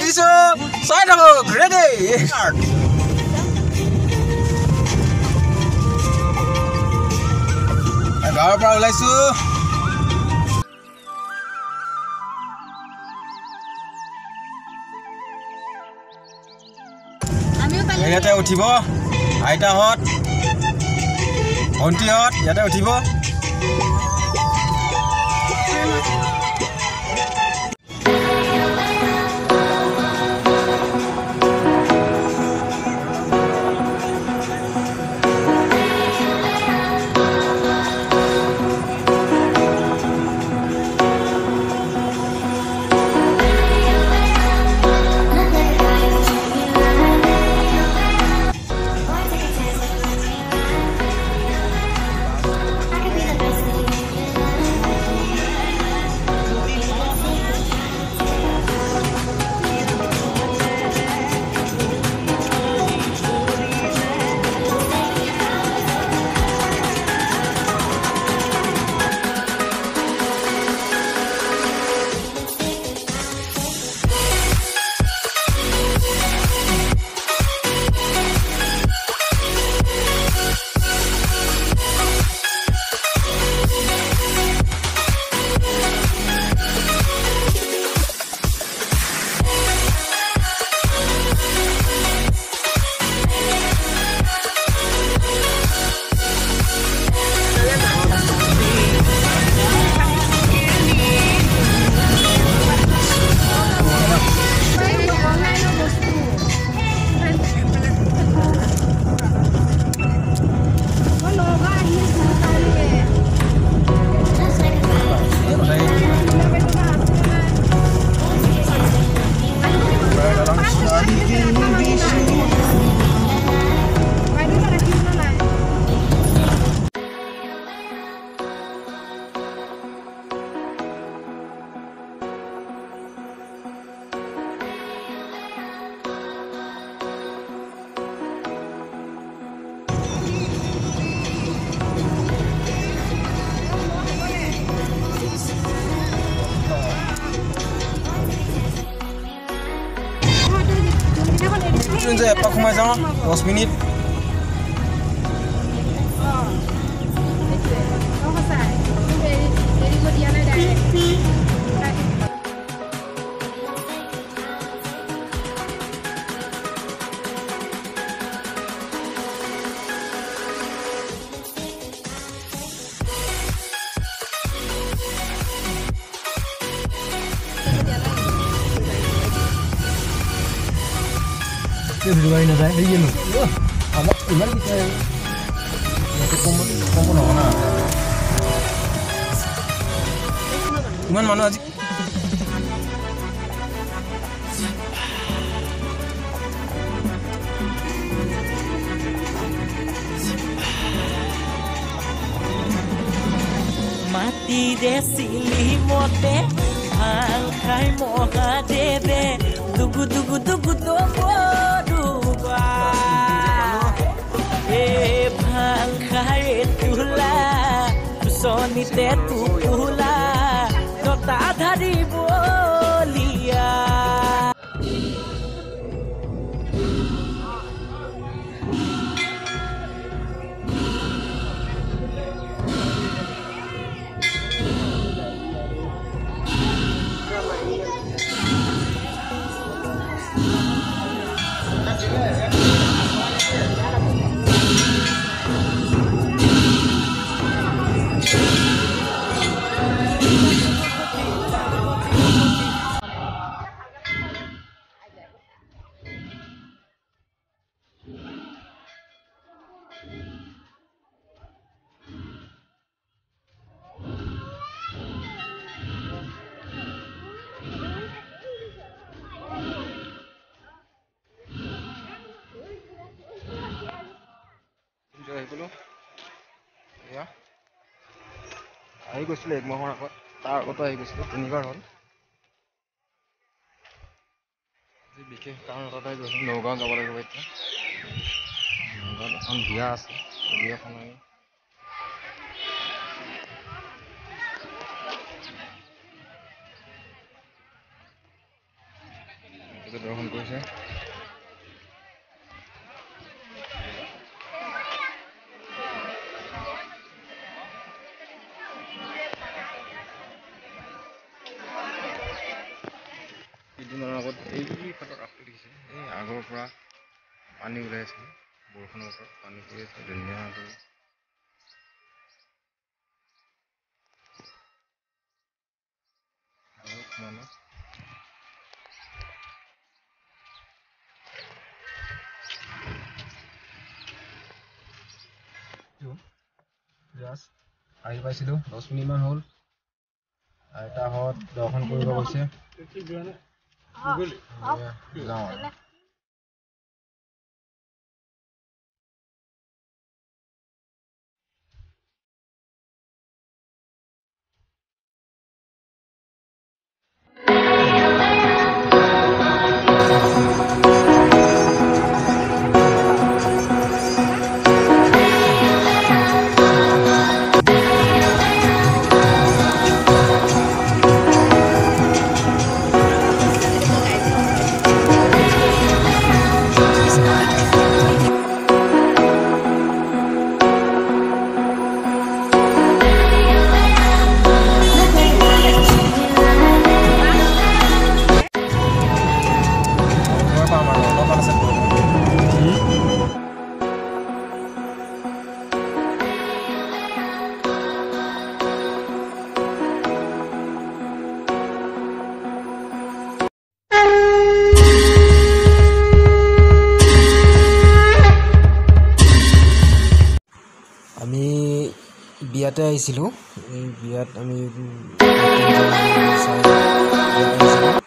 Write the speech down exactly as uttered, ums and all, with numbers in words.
দিছো চাই থাকক ৰেডি গাঁৱৰ পৰা ওলাইছো ইয়াতে উঠিব আইতাহঁত ভণ্টিহঁত ইয়াতে উঠিব যে এপাক সোমাই যাওঁ দহ minute video ini ada ini loh. Wah, awak gimana kita? Nanti kompon kompon apa nak? Gimana mana aja? Mati desili mote, hal kai moha debe, dugu dugu dugu dugu. Soni te tu pula kota dhari bolia ya ahi গৈছিল এক মাহৰ আগত তাৰ আগতো আহি গৈছিল তিনিবাৰ হ'ল আজি বিশেষ কাৰণ এটাই গৈছিল নগাঁও যাব লাগিব এতিয়া নগাঁৱত এখন বিয়া আছে বিয়াখন আমি তেওঁলোকে দৰ্শন কৰিছে। কেইদিনমানৰ আগত এই ফাটৰ কাষটো দেখিছে, এই আগৰ পৰা পানী ওলাই আছে, বৰষুণৰ ওপৰত পানী পৰি আছে ধুনীয়াকৈ। বহুত মানুহ আহি পাইছিলোঁ, দহ মিনিটমান হ'ল। আইতাহঁত দৰ্শন কৰিব গৈছে। যাওঁ আৰু। আমি বিয়াতে আহিছিলোঁ, এই বিয়াত আমি